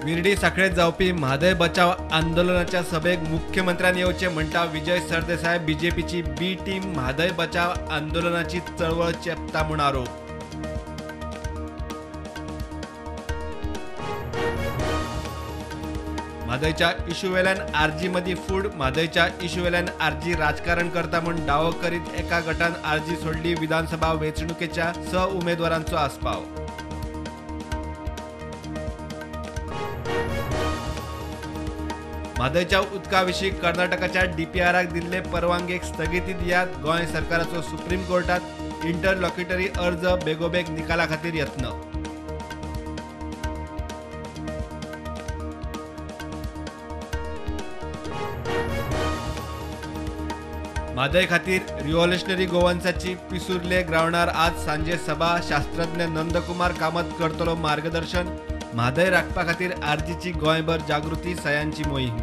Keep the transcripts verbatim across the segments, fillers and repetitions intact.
विर्डी साखळेत जावपी म्हादय बचाव आंदोलनाच्या सभेक मुख्यमंत्र्यांनी येवचे म्हणटा विजय सरदेसाय। बीजेपीची बी टीम म्हादय बचाव आंदोलनाची चळवळ चेपता म्हूण आरोप। म्हादयच्या इशू वेल्यान आरजी मदीं फूड। म्हादयच्या इशू वेल्यान आरजी राजकारण करता म्हूण दावो करीत एका गटान आरजी सोडली। विधानसभा वेंचणुकेच्या स उमेदवारांचो आस्पाव। म्हादयच्या उदका विशीं कर्नाटकाच्या डीपीआराक दिल्ले परवानगेक स्थगिती दियात। गोंय सरकाराचो सुप्रीम कोर्टात इंटरलॉक्युटरी अर्ज बेगोबेग निकाला खातीर यत्न। म्हादय खातीर रिव्होल्युशनरी गोवन्साची पिसुर्ले ग्रावंडार आज सांजे सभा। शास्त्रज्ञ नंदकुमार कामत करतलो मार्गदर्शन। म्हादय राखपा खातीर आरजीची गोंयभर जागृती सयांची मोहीम।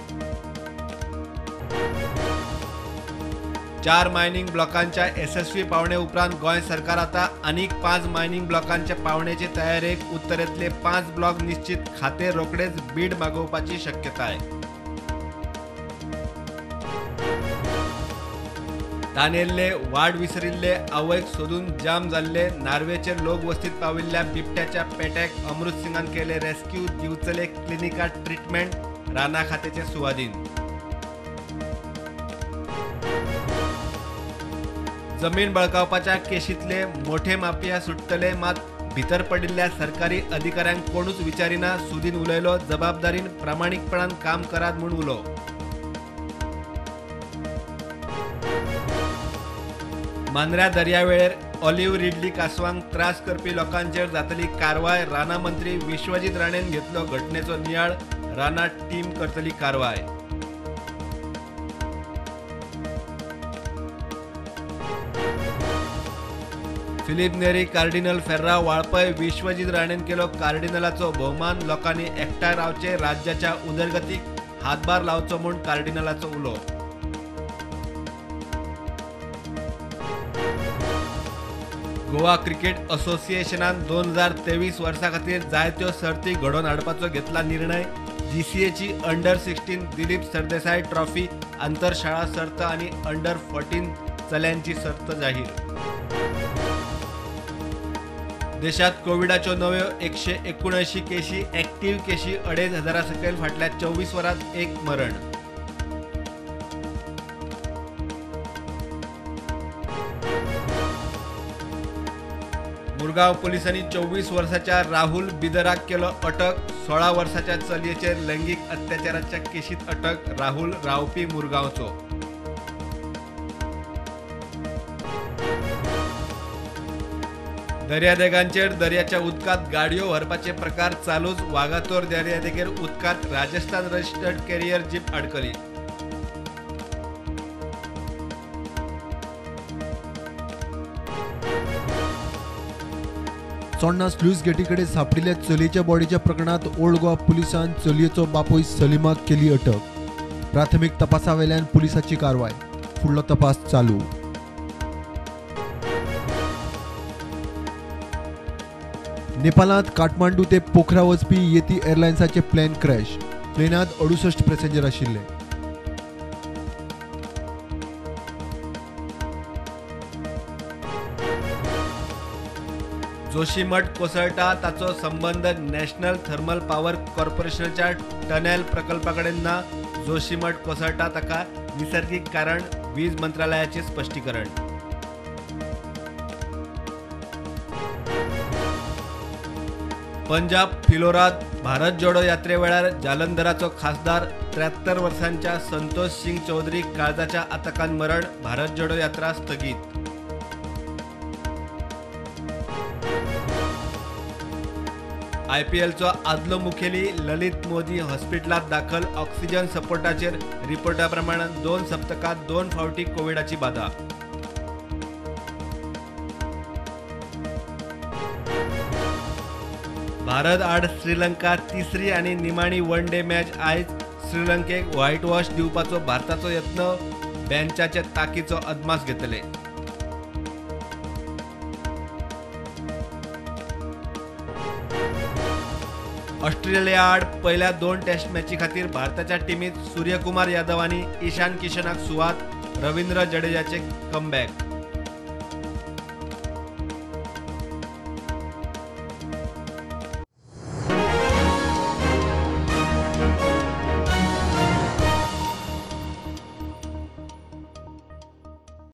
चार मायनिंग ब्लॉकांच्या यशस्वी पावणे उपरांत गोंय सरकार आता आनीक पाच मायनिंग ब्लॉकांच्या पावण्याचे तयारेक। उत्तरेतले पाच ब्लॉक निश्चित, खाते रोखडेच बीड मागोवपाची शक्यताय। तानेल्ले वाड विसरिल्ले आवयक सोदून जाम जाल्ले। नार्वेचे लोक वस्तीत पाविल्ल्या बिबट्याच्या पेट्याक अमृत सिंगान केले रेस्क्यू। दिवचले क्लिनिकात ट्रीटमेंट, राना खात्याचे सुवाधीन। जमीन बळकावपाच्या केशींतले मोठे माफिया सुट्टले, मात भितर पडिल्ल्या सरकारी अधिकाऱ्यांक कोणूच विचारिना। सुदीन उलयलो, जबाबदारीन प्रामाणीकपणान काम करात म्हूण उलो। मांद्र्या दर्यावेळेर ऑलिव्ह रिडली कासवांक त्रास करपी लोकांचेर जातली कारवाय। राना मंत्री विश्वजीत राणेन घेतलो घटनेचो नियाळ। राना टीम करतली कारवाय। फिलिप नेरी कार्डिनल फेर्रा वाळपय। विश्वजीत राणेन केलो कार्डिनलाचो भोवमान। लोकांनी एकठांय रावचे, राज्याच्या उदरगतीक हातभार लावचो म्हूण कार्डिनलाचो उलो। गोवा क्रिकेट असोसिएशनान दोन हजार तेवीस वर्सा खातीर जायत्यो सर्ती घडोवन हाडपाचो घेतला निर्णय। जीसीएची under sixteen Dilip Sardesai trophy, आंतरशाळा सर्त आनी अंडर फोर्टीन चल्यांची सर्त जाहीर। देशात कोविडाच्यो नव्यो एकशे एकोणऐंशी केशी। एक्टिव्ह केशी अडेज हजारा सकयल। फाटल्या चोवीस वरांत एक मरण। मुरगांव पोलिसांनी चोवीस वर्साच्या राहुल बिदराक केलो अटक। सोळा वर्साच्या चलयेचेर लैंगिक अत्याचाराच्या केशीत अटक। राहुल रावपी मुरगांवचो। दर्यादेगांचेर दर्याच्या उदकांत गाडयो व्हरपाचे प्रकार चालूच। वागातोर दर्यादेगेर उदकांत राजस्थान रजिस्टर्ड कॅरियर जीप अडकली। चोडणा स्लूज गेटीकडे सापडिल्ल्या चलयेच्या बॉडीच्या प्रकरणात ओल्ड गोवा पुलिसांन चलयेचो बापूय सलिमाक केली अटक। प्राथमीक तपासा वेल्यान पुलिसाची कारवाय, फुडलो तपास चालू। नेपाळांत काठमांडू ते पोखरा वचपी येती एअरलायन्साचे प्लेन क्रॅश। प्लेनांत अडुसश्ट पॅसेंजर आशिल्ले। जोशीमठ कोसळटा, ताचो संबंध नॅशनल थर्मल पॉवर कॉर्पोरेशनच्या टनेल प्रकल्पाकडेन ना। जोशीमठ कोसळटा ताका नैसर्गिक कारण, वीज मंत्रालयाचे स्पश्टीकरण। पंजाब फिलोरात भारत जोडो यात्रे वेळार जालंधराचो खासदार त्र्याहत्तर वर्सांच्या संतोष सिंग चौधरी काळजाच्या आतकान मरण। भारत जोडो यात्रा स्थगीत। आयपीएलचो आदलो मुखेली ललित मोदी हॉस्पिटलात दाखल। ऑक्सिजन सपोर्टाचेर रिपोर्टा प्रमाण दोन सप्तकात दोन फावटी कोविडाची बाधा। भारत आड श्रीलंका तिसरी आणि निमाणी वन डे मॅच आयज। श्रीलंकेक व्हाईट वॉश दिवपाचो भारताचो यत्न। बेंचाचे ताकीचो अदमास घेतले। ऑस्ट्रेलिया आड पहिल्या दोन टेस्ट मॅची खातीर भारताच्या टीमीत सूर्यकुमार यादव आणि ईशान किशनाक सुवात, रवींद्र जडेजाचे कमबॅक.